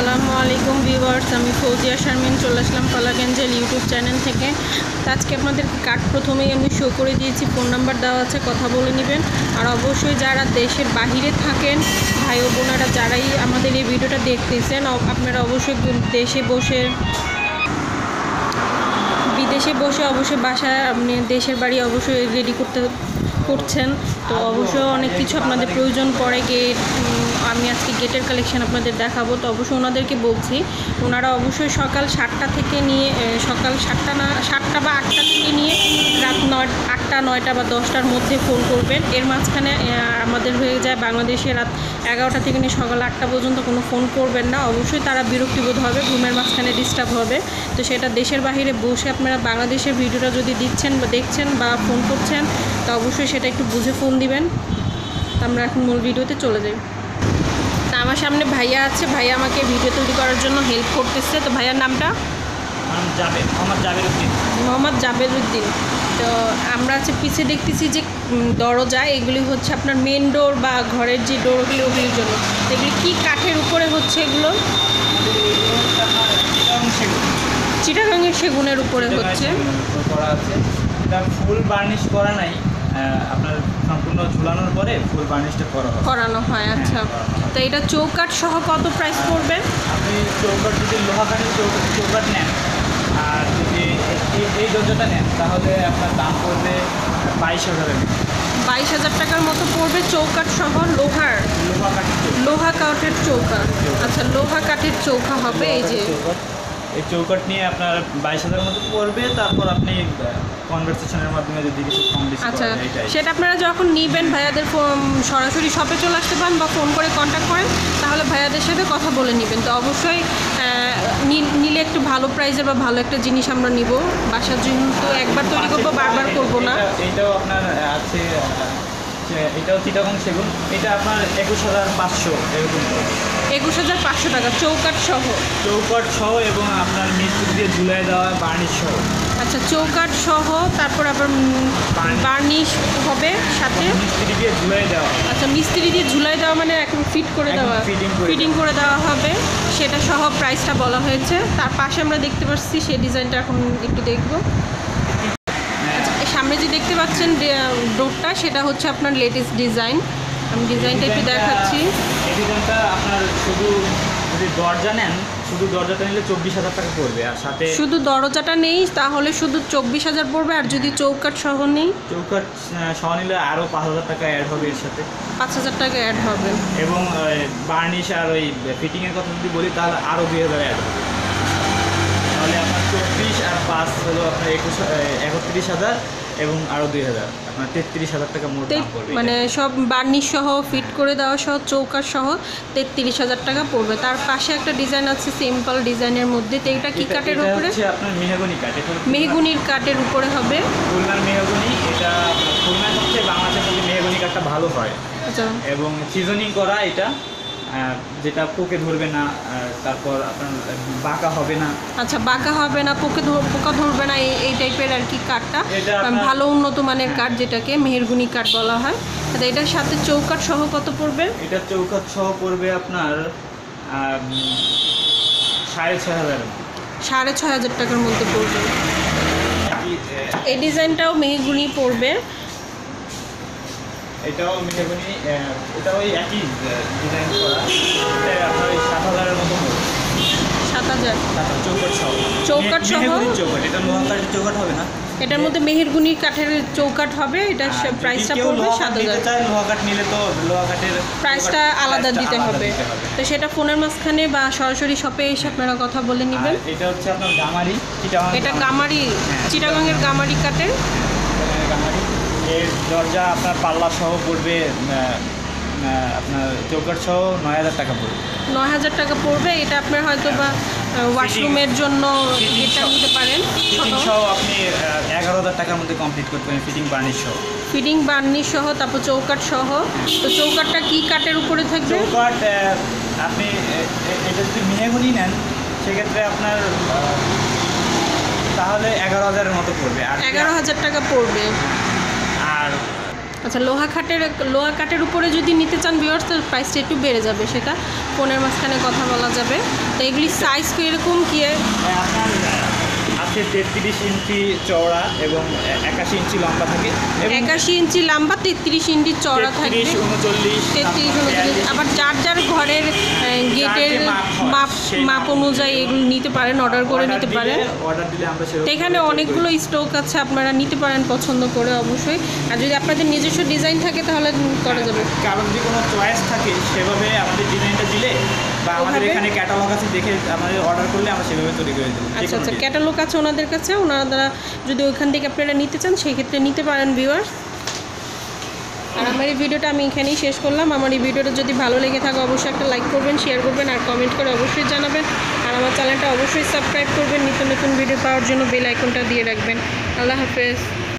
আসসালামু আলাইকুম ভিউয়ার্স, আমি ফৌজিয়া শারমিন চলে আসলাম কলাগঞ্জের ইউটিউব চ্যানেল থেকে। আজকে আপনাদের কার্ড প্রথমেই আমি শো করে দিয়েছি, ফোন নাম্বার দেওয়া আছে, কথা বলে নেবেন। আর অবশ্যই যারা দেশের বাহিরে থাকেন ভাই ও বোনেরা, যারাই আমাদের এই ভিডিওটা দেখতেছেন, আপনারা অবশ্যই বিদেশে বসে অবশ্যই বাসায় আপনি দেশের বাড়ি অবশ্যই রেডি করছেন, তো অবশ্যই অনেক কিছু আপনাদের প্রয়োজন পড়ে। গেট, আমি আজকে গেটের কালেকশন আপনাদের দেখাবো, তো অবশ্যই ওনাদেরকে বলছি ওনারা অবশ্যই সকাল 7টা থেকে নিয়ে সকাল 7টা বা 8টা থেকে নিয়ে রাত 8টা 9টা বা 10টার মধ্যে ফোন করবেন। এর মাঝখানে আমাদের হয়ে যায় বাংলাদেশে রাত 11টা থেকে নিয়ে সকাল 8টা পর্যন্ত কোনো ফোন করবেন না, অবশ্যই তারা বিরক্তিবোধ হবে, ঘুমের মাঝখানে ডিস্টার্ব হবে। তো সেটা দেশের বাইরে বসে আপনারা বাংলাদেশের ভিডিওটা যদি দিচ্ছেন বা দেখছেন বা ফোন করছেন, তো অবশ্যই সেটা একটু বুঝে ফোন দিবেন। তো আমরা এখন মূল ভিডিওতে চলে যাই। তা আমার সামনে ভাইয়া আছে, ভাইয়া আমাকে ভিডিও তৈরি করার জন্য হেল্প করতেছে। তো ভাইয়ার নামটা মোহাম্মদ জাবেরউদ্দিন। তো আমরা পিছিয়ে দেখতেছি যে দরজা, এগুলি হচ্ছে আপনার মেন ডোর বা ঘরের যে ডোরগুলি ওগুলির জন্য। এগুলি কি কাঠের উপরে হচ্ছে? এগুলো চিটাগাংয়ের সেগুনের উপরে হচ্ছে। ফুল বার্নিশ করা নাই, আপনার সম্পূর্ণ ঝুলানোর পরে ফুল বার্নিশটা করানো হয়। আচ্ছা, তো এটা চৌকাঠ সহ কত প্রাইস পড়বে? আপনি চৌকাঠ যদি লোহা কাঠের চৌকাঠ নেন আর যদি এই দরজাটা নেন তাহলে আপনার দাম পড়বে 22,000 22,000 টাকার মতো পড়বে চৌকাঠ সহ। লোহা কাঠের চৌকা। আচ্ছা, লোহা কাঠের চৌকা হবে। এই চৌকাঠ নিয়ে আপনার 22,000 মতো পড়বে। তারপর আপনি কনভারসেশনের মাধ্যমে যদি কিছু কম বেশি আচ্ছা, সেটা আপনারা যখন নেবেন ভাইয়াদের সরাসরি শপে চলে আসতে পারেন বা ফোন করে কন্ট্যাক্ট করেন, তাহলে ভাইয়াদের সাথে কথা বলে নেবেন। তো অবশ্যই নিলে একটু ভালো প্রাইসের বা ভালো একটা জিনিস আমরা নিব। বাসার জন্য তো একবার তৈরি করবো, বারবার করবো না। এটাও আপনার আছে, এটাও চিটাগং সেগুন, এটা আপনার 21,500 এরকম। 21,500 টাকা চৌকাঠ সহ এবং আপনার মিস্ত্রি দিয়ে ঝুলাই দেওয়া বার্নিশ সহ। আচ্ছা, চৌকাঠ সহ, তারপর আবার বার্নিশ হবে সাথে, মিস্ত্রি দিয়ে ঝুলাই দেওয়া। আচ্ছা, মিস্ত্রি দিয়ে ঝুলাই দেওয়া মানে এখন ফিটিং করে দেওয়া হবে, সেটা সহ প্রাইসটা বলা হয়েছে। তার পাশে আমরা দেখতে পাচ্ছি সেই ডিজাইনটা এখন একটু দেখব। আচ্ছা, সামনে যে দেখতে পাচ্ছেন ডোরটা, সেটা হচ্ছে আপনার লেটেস্ট ডিজাইন। আমি ডিজাইনটা একটু দেখাচ্ছি। এই ডিজাইনটা আপনার শুধু যদি দরজা নেন, শুধু দরজাটা নিলে 24,000 টাকা পড়বে, আর সাথে শুধু দরজাটা নেই তাহলে শুধু 24,000 পড়বে, আর যদি চৌকাঠ সহ নেই, চৌকাঠ সহ নিলে আরও 5,000 টাকা অ্যাড হবে, এর সাথে 5,000 টাকা অ্যাড হবে। এবং বার্নিশ আর ওই ফিটিংয়ের কথা যদি বলি তাহলে আরও 2,000 অ্যাড হবে। তাহলে আপনার 24 আর 5 হলো আপনার 31,000 এবং আরও 2,000, আপনার 33,000 টাকা মোট দাম পড়বে। মানে সব বার্নিশ সহ ফিট করে দেওয়া সহ চৌকাঠ সহ 33,000 টাকা পড়বে। তার পাশে একটা ডিজাইন আছে সিম্পল ডিজাইনের মধ্যে। তো এটা কি কাঠের উপরে? আপনার মেহগনি কাঠ। মেহগনির কাঠের উপরে হবে। খুলনার মেহগনি, এটা খুলনার সবচেয়ে বাংলাদেশের মেহগনি কাঠটা ভালো হয়। আচ্ছা, এবং সিজনিং করা এটা, যেটা পোকে ধরবে না, তারপর আপনার বাঁকা হবে না। আচ্ছা, বাঁকা হবে না, পোকা ধরবে না, এই টাইপের আর কি কাঠটা ভালো উন্নত মানের কাঠ, যেটাকে মেহগনি কাঠ বলা হয়। এটার সাথে চৌকাঠ সহ কত পড়বে? এটা চৌকাঠ সহ পড়বে আপনার 6,500। 6,500 টাকার মধ্যে পড়বে। এই ডিজাইনটাও মেহগনি পড়বে। এটাও মেহগনি, এটাও ওই একই ডিজাইন করা। এটা আপনার ওই 7,000-এর মতো পড়বে। 7,000 চৌকাঠ সহ। এটা লোহা কাঠের চৌকাঠ হবে না, এটার মধ্যে মেহগনি কাঠের চৌকাঠ হবে। এটা প্রাইসটা পড়বে 7,000। লোহা কাঠ নিলে তো লোহা কাঠের প্রাইসটা আলাদা দিতে হবে। তো সেটা ফোনের মাঝখানে বা সরাসরি শপে এসে আপনারা কথা বলে নেবেন। এটা হচ্ছে আপনার গামারি, এটা গামারি, চিটাগাংয়ের গামারি কাঠের গামারি। এর দরজা আপনার পাল্লা সহ পড়বে, আপনার চৌকাঠ সহ 9,000 টাকা পড়বে। 9,000 টাকা পড়বে। এটা আপনার হয়তো বা ওয়াশরুমের জন্য এটা নিতে পারেন। ফিটিং সহ আপনি 11,000 টাকার মধ্যে কমপ্লিট করতে পারেন, ফিটিং বার্নিশ সহ, তারপর চৌকাঠ সহ। তো চৌকাঠটা কি কাঠের উপরে থাকবে? চৌকাঠ আপনি এটা যদি মেহগনি নেন সেক্ষেত্রে আপনার তাহলে 11,000-এর মতো পড়বে। আর 11,000 টাকা পড়বে। আর আচ্ছা, লোহা কাঠের উপরে যদি নিতে চান ভিউয়ার্স, তো প্রাইসটা একটু বেড়ে যাবে, সেটা ফোনের মাঝখানে কথা বলা যাবে। তো এগুলি সাইজ কীরকম কী? আপনার আছে 33 ইঞ্চি চওড়া এবং 81 ইঞ্চি লম্বা থাকে। 81 ইঞ্চি লম্বা, 33 ইঞ্চি চওড়া থাকবে, 33 39। আবার যার যার ঘরের গেটের মাপ অনুযায়ী এগুলো নিতে পারেন, অর্ডার করে নিতে পারেন। অর্ডার দিলে আমরা তো এখানে অনেকগুলো স্টক আছে, আপনারা নিতে পারেন পছন্দ করে অবশ্যই। আর যদি আপনাদের নিজস্ব ডিজাইন থাকে তাহলে করা যাবে। কারণ যদি কোনো চয়েস থাকে সেভাবে আমাদের ডিজাইনটা দিলে বা আমাদের এখানে ক্যাটালগ আছে দেখে আমাদের অর্ডার করলে আমরা সেভাবে তৈরি করে দেবো। আচ্ছা আচ্ছা, ক্যাটালগ আছে ওনাদের কাছে, ওনারা যদি ওইখান থেকে আপনারা নিতে চান সেই ক্ষেত্রে নিতে পারেন ভিউয়ার্স। আর আমার এই ভিডিওটা আমি এখানেই শেষ করলাম। আমার এই ভিডিওটা যদি ভালো লেগে থাকে অবশ্যই একটা লাইক করবেন, শেয়ার করবেন আর কমেন্ট করে অবশ্যই জানাবেন। আর আমার চ্যানেলটা অবশ্যই সাবস্ক্রাইব করবেন, নিত্য নতুন ভিডিও পাওয়ার জন্য বেল আইকনটা দিয়ে রাখবেন। আল্লাহ হাফেজ।